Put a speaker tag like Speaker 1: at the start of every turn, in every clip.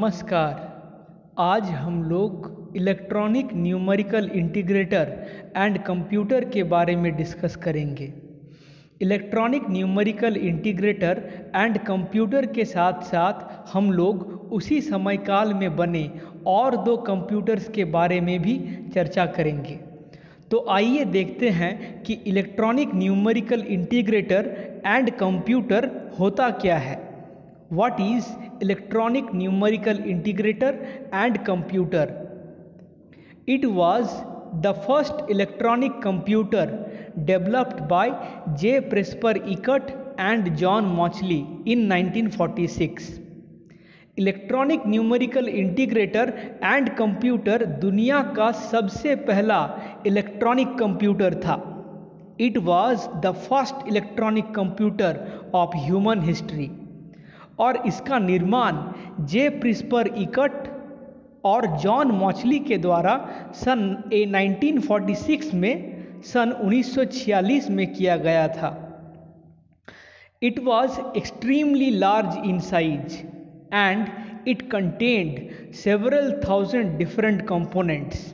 Speaker 1: नमस्कार। आज हम लोग electronic numerical integrator and computer के बारे में डिस्कस करेंगे। Electronic numerical integrator and computer के साथ साथ हम लोग उसी समय काल में बने और दो कंप्यूटर्स के बारे में भी चर्चा करेंगे। तो आइए देखते हैं कि electronic numerical integrator and computer होता क्या है। What is electronic numerical integrator and computer? It was the first electronic computer developed by J. Presper Eckert and John Mauchly in 1946. Electronic numerical integrator and computer दुनिया का सबसे पहला electronic computer था। It was the first electronic computer of human history और इसका निर्माण जे प्रिस्पर इकट और John Mauchly के द्वारा सन 1946 में सन 1946 में किया गया था। It was extremely large in size and it contained several thousand different components.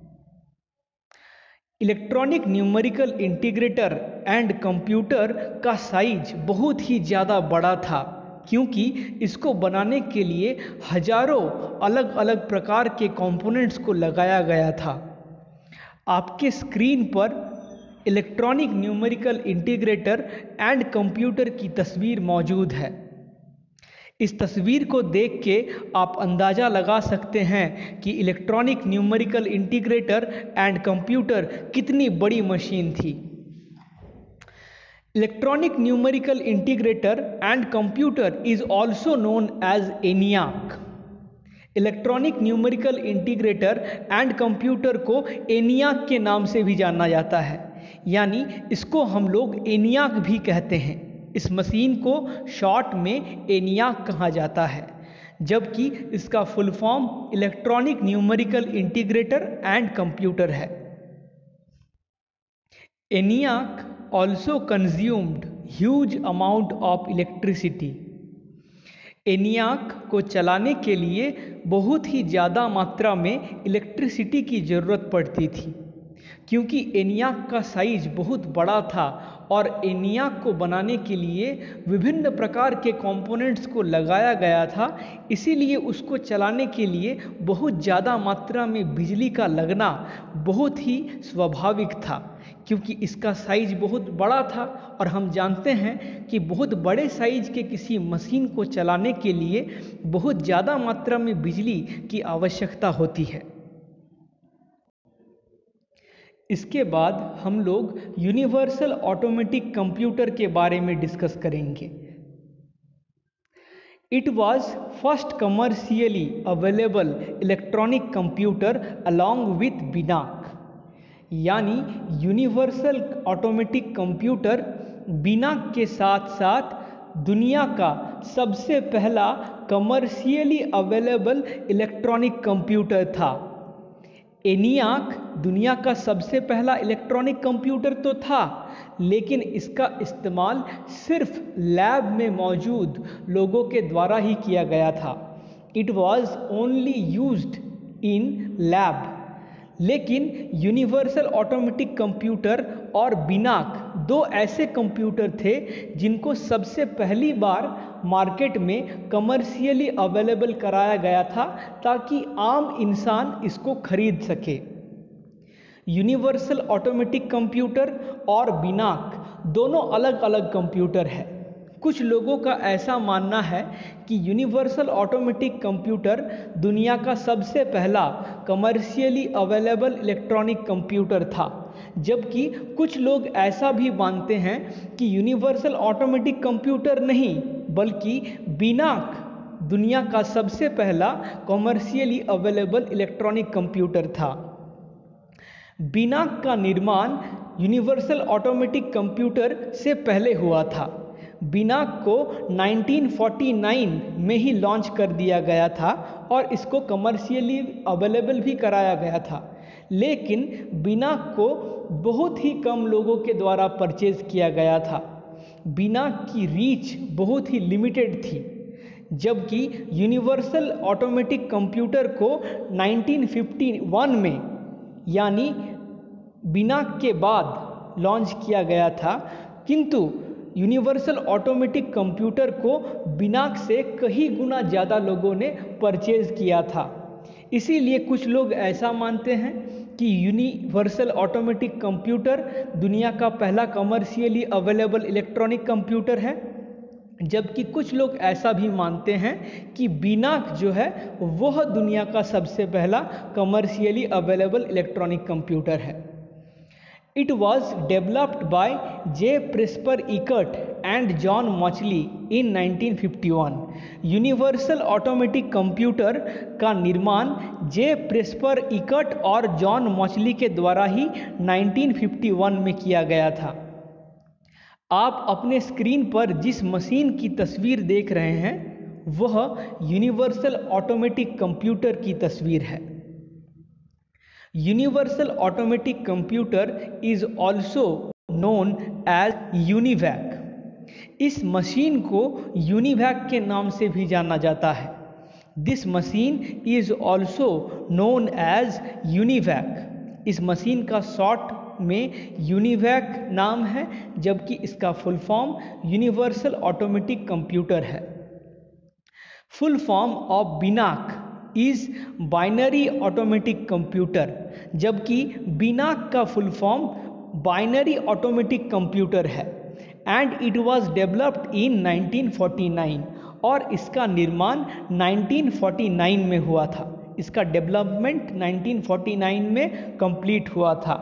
Speaker 1: Electronic numerical integrator and computer का साइज बहुत ही ज़्यादा बड़ा था क्योंकि इसको बनाने के लिए हजारों अलग अलग प्रकार के कंपोनेंट्स को लगाया गया था। आपके स्क्रीन पर electronic numerical integrator and computer की तस्वीर मौजूद है। इस तस्वीर को देख के आप अंदाज़ा लगा सकते हैं कि electronic numerical integrator and computer कितनी बड़ी मशीन थी। Electronic numerical integrator and computer is also known as ENIAC. Electronic numerical integrator and computer को ENIAC के नाम से भी जाना जाता है, यानी इसको हम लोग ENIAC भी कहते हैं। इस मशीन को शॉर्ट में ENIAC कहा जाता है, जबकि इसका full form electronic numerical integrator and computer है। ENIAC also consumed huge amount of electricity. ENIAC को चलाने के लिए बहुत ही ज़्यादा मात्रा में इलेक्ट्रिसिटी की ज़रूरत पड़ती थी क्योंकि ENIAC का साइज बहुत बड़ा था और ENIAC को बनाने के लिए विभिन्न प्रकार के कंपोनेंट्स को लगाया गया था। इसीलिए उसको चलाने के लिए बहुत ज़्यादा मात्रा में बिजली का लगना बहुत ही स्वाभाविक था क्योंकि इसका साइज बहुत बड़ा था और हम जानते हैं कि बहुत बड़े साइज के किसी मशीन को चलाने के लिए बहुत ज़्यादा मात्रा में बिजली की आवश्यकता होती है। इसके बाद हम लोग यूनिवर्सल ऑटोमेटिक कंप्यूटर के बारे में डिस्कस करेंगे। It was first commercially available electronic computer along with BINAC, यानी यूनिवर्सल ऑटोमेटिक कंप्यूटर बिनाक के साथ साथ दुनिया का सबसे पहला कमर्शियली अवेलेबल इलेक्ट्रॉनिक कंप्यूटर था। ENIAC दुनिया का सबसे पहला इलेक्ट्रॉनिक कंप्यूटर तो था, लेकिन इसका इस्तेमाल सिर्फ लैब में मौजूद लोगों के द्वारा ही किया गया था। It was only used in lab. लेकिन यूनिवर्सल ऑटोमेटिक कंप्यूटर और बिनाक दो ऐसे कंप्यूटर थे जिनको सबसे पहली बार मार्केट में कमर्शियली अवेलेबल कराया गया था ताकि आम इंसान इसको खरीद सके। यूनिवर्सल ऑटोमेटिक कंप्यूटर और बिनाक दोनों अलग अलग कंप्यूटर है। कुछ लोगों का ऐसा मानना है कि यूनिवर्सल ऑटोमेटिक कंप्यूटर दुनिया का सबसे पहला कमर्शियली अवेलेबल इलेक्ट्रॉनिक कंप्यूटर था, जबकि कुछ लोग ऐसा भी मानते हैं कि यूनिवर्सल ऑटोमेटिक कंप्यूटर नहीं बल्कि बिनाक दुनिया का सबसे पहला कमर्शियली अवेलेबल इलेक्ट्रॉनिक कंप्यूटर था। बिनाक का निर्माण यूनिवर्सल ऑटोमेटिक कंप्यूटर से पहले हुआ था। बिनाक को 1949 में ही लॉन्च कर दिया गया था और इसको कमर्शियली अवेलेबल भी कराया गया था, लेकिन बिनाक को बहुत ही कम लोगों के द्वारा परचेज किया गया था। बिनाक की रीच बहुत ही लिमिटेड थी। जबकि यूनिवर्सल ऑटोमेटिक कंप्यूटर को 1951 में यानी बिनाक के बाद लॉन्च किया गया था, किंतु यूनिवर्सल ऑटोमेटिक कंप्यूटर को बिनाक से कई गुना ज़्यादा लोगों ने परचेज किया था। इसीलिए कुछ लोग ऐसा मानते हैं कि यूनिवर्सल ऑटोमेटिक कंप्यूटर दुनिया का पहला कमर्शियली अवेलेबल इलेक्ट्रॉनिक कंप्यूटर है, जबकि कुछ लोग ऐसा भी मानते हैं कि बिनाक जो है वह दुनिया का सबसे पहला कमर्शियली अवेलेबल इलेक्ट्रॉनिक कंप्यूटर है। It was developed by J. Presper Eckert and John Mauchly in 1951. Universal automatic computer का निर्माण जे प्रेस्पर इकर्ट और जॉन मॉचली के द्वारा ही 1951 में किया गया था। आप अपने स्क्रीन पर जिस मशीन की तस्वीर देख रहे हैं वह यूनिवर्सल ऑटोमेटिक कंप्यूटर की तस्वीर है। Universal automatic computer is also known as UNIVAC. इस मशीन को यूनिवैक के नाम से भी जाना जाता है। This machine is also known as UNIVAC. इस मशीन का शॉर्ट में यूनिवैक नाम है, जबकि इसका full form universal automatic computer है। Full form of BINAC is binary automatic computer, जबकि बिनाक का full form binary automatic computer है। And it was developed in 1949 और इसका निर्माण 1949 में हुआ था। इसका डेवलपमेंट 1949 में कंप्लीट हुआ था।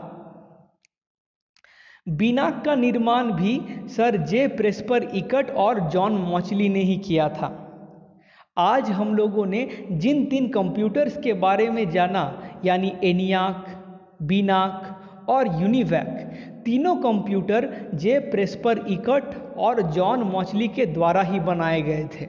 Speaker 1: बिनाक का निर्माण भी सर जे प्रेस्पर इकर्ट और जॉन मॉचली ने ही किया था। आज हम लोगों ने जिन 3 कंप्यूटर्स के बारे में जाना यानी एनियाक, बिनाक और यूनिवैक, तीनों कंप्यूटर जे प्रेस्पर इकर्ट और जॉन मॉचली के द्वारा ही बनाए गए थे।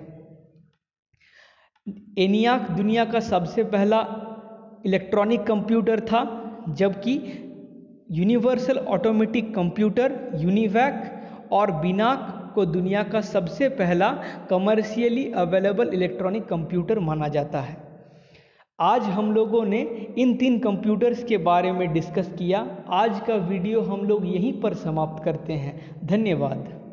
Speaker 1: एनियाक दुनिया का सबसे पहला इलेक्ट्रॉनिक कंप्यूटर था, जबकि यूनिवर्सल ऑटोमेटिक कंप्यूटर यूनिवैक और बिनाक को दुनिया का सबसे पहला कमर्शियली अवेलेबल इलेक्ट्रॉनिक कंप्यूटर माना जाता है। आज हम लोगों ने इन 3 कंप्यूटर्स के बारे में डिस्कस किया। आज का वीडियो हम लोग यहीं पर समाप्त करते हैं। धन्यवाद।